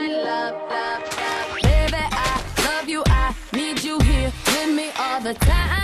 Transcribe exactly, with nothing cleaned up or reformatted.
my love, love, love. Baby, I love you, I need you here with me all the time.